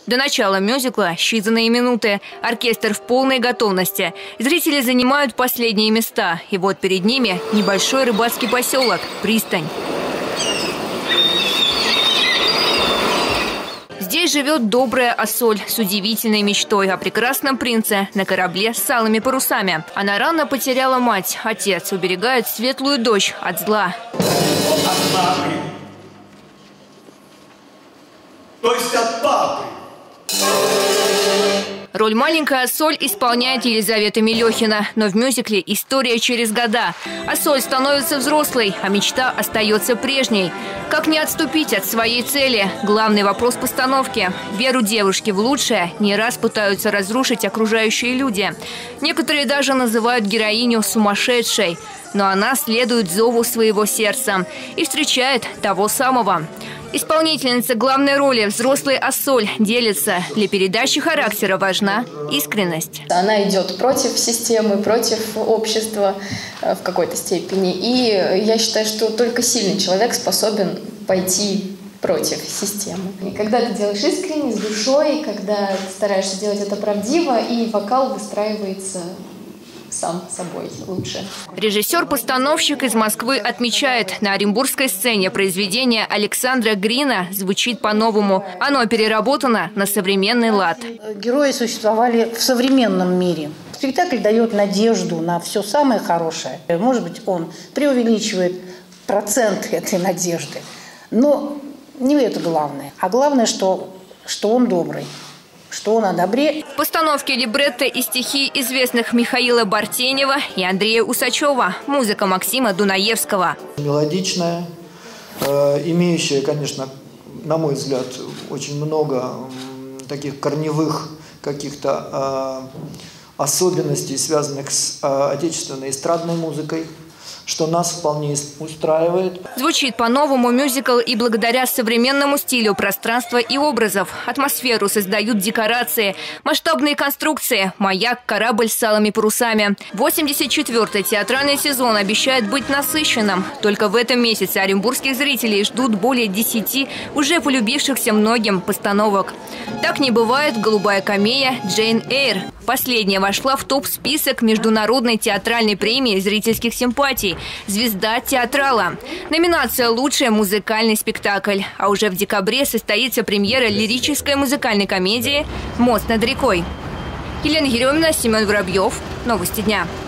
До начала мюзикла считанные минуты. Оркестр в полной готовности. Зрители занимают последние места. И вот перед ними небольшой рыбацкий поселок – Пристань. Здесь живет добрая Ассоль с удивительной мечтой о прекрасном принце на корабле с алыми парусами. Она рано потеряла мать. Отец уберегает светлую дочь от зла. От папы. То есть от папы. Роль маленькой Ассоль исполняет Елизавета Мелехина. Но в мюзикле история через года. Ассоль становится взрослой, а мечта остается прежней. Как не отступить от своей цели? Главный вопрос постановки. Веру девушки в лучшее не раз пытаются разрушить окружающие люди. Некоторые даже называют героиню сумасшедшей. Но она следует зову своего сердца и встречает того самого. Исполнительница главной роли, взрослая Ассоль, делится. Для передачи характера важна искренность. Она идет против системы, против общества в какой-то степени. И я считаю, что только сильный человек способен пойти против системы. И когда ты делаешь искренне, с душой, когда ты стараешься делать это правдиво, и вокал выстраивается сам собой лучше. Режиссер-постановщик из Москвы отмечает, на оренбургской сцене произведение Александра Грина звучит по-новому. Оно переработано на современный лад. Герои существовали в современном мире. Спектакль дает надежду на все самое хорошее. Может быть, он преувеличивает процент этой надежды. Но не это главное. А главное, что он добрый. Что он о добре. В постановке либретто и стихи известных Михаила Бартенева и Андрея Усачева. Музыка Максима Дунаевского. Мелодичная, имеющая, конечно, на мой взгляд, очень много таких корневых каких-то особенностей, связанных с отечественной эстрадной музыкой, что нас вполне устраивает. Звучит по-новому мюзикл и благодаря современному стилю пространства и образов. Атмосферу создают декорации, масштабные конструкции, маяк, корабль с алыми парусами. 84-й театральный сезон обещает быть насыщенным. Только в этом месяце оренбургских зрителей ждут более 10 уже полюбившихся многим постановок. Так не бывает «Голубая камея», «Джейн Эйр». Последняя вошла в топ-список Международной театральной премии зрительских симпатий «Звезда театрала». Номинация «Лучший музыкальный спектакль». А уже в декабре состоится премьера лирической музыкальной комедии «Мост над рекой». Елена Еремина, Семен Воробьев. Новости дня.